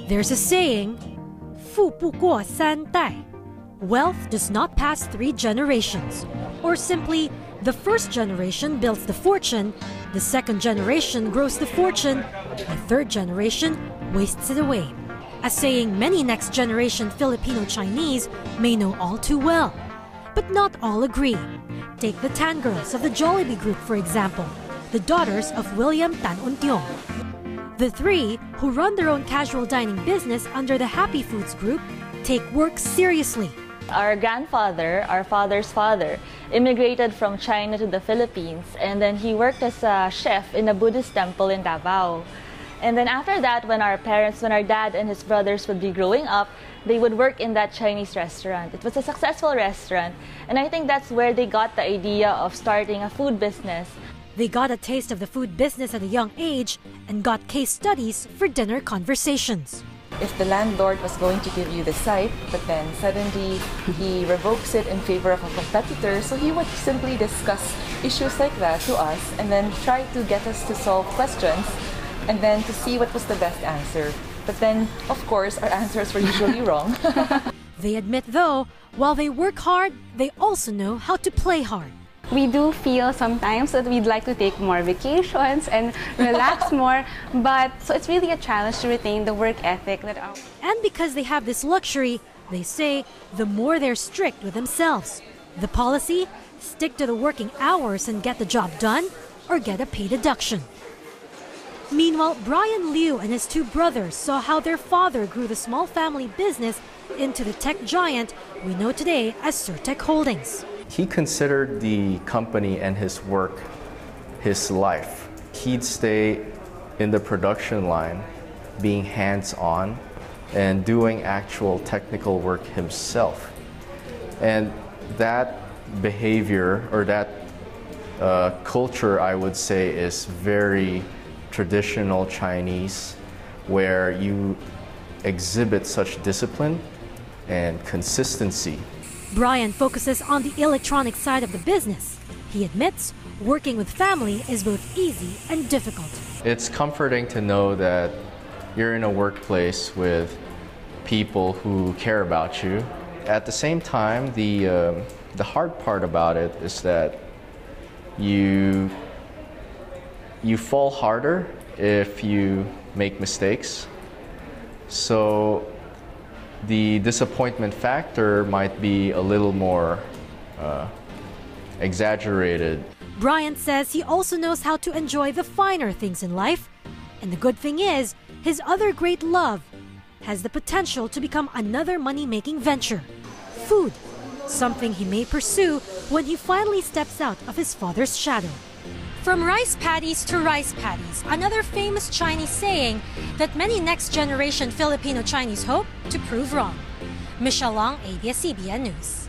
There's a saying, 富不过三代. Wealth does not pass 3 generations. Or simply, the first generation builds the fortune, the second generation grows the fortune, the third generation wastes it away. A saying many next generation Filipino-Chinese may know all too well. But not all agree. Take the Tan girls of the Jollibee group, for example, the daughters of William Tan Untiong. The 3, who run their own casual dining business under the Happy Foods group, take work seriously. Our grandfather, our father's father, immigrated from China to the Philippines, and then he worked as a chef in a Buddhist temple in Davao. And then after that, when our dad and his brothers would be growing up, they would work in that Chinese restaurant. It was a successful restaurant, and I think that's where they got the idea of starting a food business. They got a taste of the food business at a young age and got case studies for dinner conversations. If the landlord was going to give you the site, but then suddenly he revokes it in favor of a competitor, so he would simply discuss issues like that to us and then try to get us to solve questions and then to see what was the best answer. But then, of course, our answers were usually wrong. They admit, though, while they work hard, they also know how to play hard. We do feel sometimes that we'd like to take more vacations and relax more, but so it's really a challenge to retain the work ethic that our... And because they have this luxury, they say the more they're strict with themselves. The policy? Stick to the working hours and get the job done, or get a pay deduction. Meanwhile, Brian Liu and his 2 brothers saw how their father grew the small family business into the tech giant we know today as Surtech Holdings. He considered the company and his work his life. He'd stay in the production line, being hands-on and doing actual technical work himself. And that behavior, or that culture, I would say, is very traditional Chinese, where you exhibit such discipline and consistency. Brian focuses on the electronic side of the business. He admits working with family is both easy and difficult. It's comforting to know that you're in a workplace with people who care about you. At the same time, the hard part about it is that you fall harder if you make mistakes. So the disappointment factor might be a little more exaggerated. Brian says he also knows how to enjoy the finer things in life. And the good thing is, his other great love has the potential to become another money-making venture. Food, something he may pursue when he finally steps out of his father's shadow. From rice paddies to rice paddies, another famous Chinese saying that many next-generation Filipino-Chinese hope to prove wrong. Michelle Long, ABS-CBN News.